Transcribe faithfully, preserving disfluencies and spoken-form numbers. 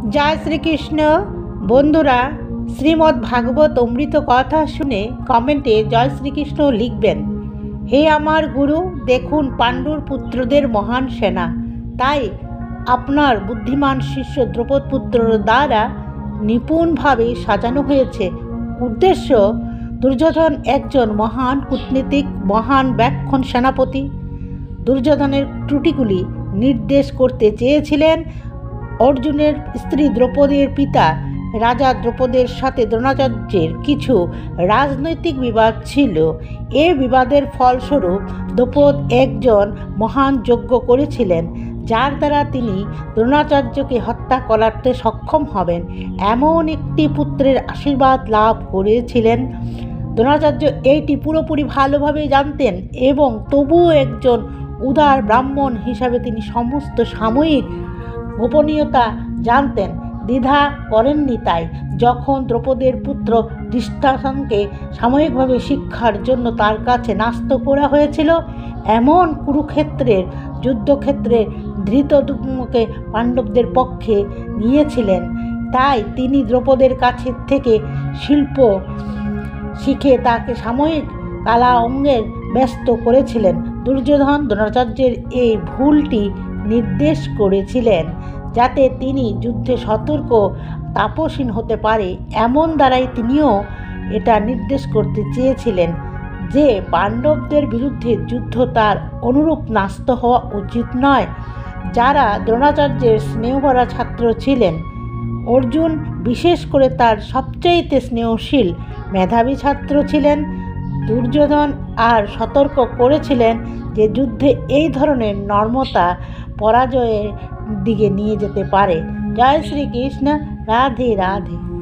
জয় শ্রীকৃষ্ণ। বন্ধুরা, শ্রীমদ্ ভাগবত অমৃত কথা শুনে কমেন্টে জয় শ্রীকৃষ্ণ লিখবেন। হে আমার গুরু, দেখুন পাণ্ডুর পুত্রদের মহান সেনা, তাই আপনার বুদ্ধিমান শিষ্য দ্রৌপদ পুত্র দ্বারা নিপুণভাবে সাজানো হয়েছে। উদ্দেশ্য, দুর্যোধন একজন মহান কূটনীতিক, মহান ব্যাক্ষণ সেনাপতি। দুর্যোধনের ত্রুটিগুলি নির্দেশ করতে চেয়েছিলেন। অর্জুনের স্ত্রী দ্রৌপদীর পিতা রাজা দ্রৌপদের সাথে দ্রোণাচার্যের কিছু রাজনৈতিক বিবাদ ছিল। এ বিবাদের ফলস্বরূপ দ্রৌপদ একজন মহান যজ্ঞ করেছিলেন, যার দ্বারা তিনি দ্রোণাচার্যকে হত্যা করতে সক্ষম হবেন এমন একটি পুত্রের আশীর্বাদ লাভ করেছিলেন। দ্রোণাচার্য এইটি পুরোপুরি ভালোভাবে জানতেন এবং তবুও একজন উদার ব্রাহ্মণ হিসাবে তিনি সমস্ত সাময়িক গোপনীয়তা জানতেন, দ্বিধা করেননি। তাই যখন দ্রৌপদের পুত্র ধৃষ্টরাষ্ট্রকে সাময়িকভাবে শিক্ষার জন্য তার কাছে ন্যস্ত করা হয়েছিল, এমন কুরুক্ষেত্রের যুদ্ধক্ষেত্রে ধৃতদ্যুম্নকে পাণ্ডবদের পক্ষে নিয়েছিলেন। তাই তিনি দ্রৌপদের কাছে থেকে শিল্প শিখে তাকে সাময়িক কালা অঙ্গের ব্যস্ত করেছিলেন। দুর্যোধন দ্রোণাচার্যের এই ভুলটি নির্দেশ করেছিলেন যাতে তিনি যুদ্ধে সতর্ক তাপসীন হতে পারে। এমন দ্বারাই তিনিও এটা নির্দেশ করতে চেয়েছিলেন যে পাণ্ডবদের বিরুদ্ধে যুদ্ধ তার অনুরূপ ন্যস্ত হওয়া উচিত নয়, যারা দ্রোণাচার্যের স্নেহভরা ছাত্র ছিলেন। অর্জুন বিশেষ করে তার সবচেয়ে স্নেহশীল মেধাবী ছাত্র ছিলেন। দুর্যোধন আর সতর্ক করেছিলেন যে যুদ্ধে এই ধরনের নর্মতা পরাজয়ের দিকে নিয়ে যেতে পারে। জয় শ্রীকৃষ্ণ। রাধে রাধে।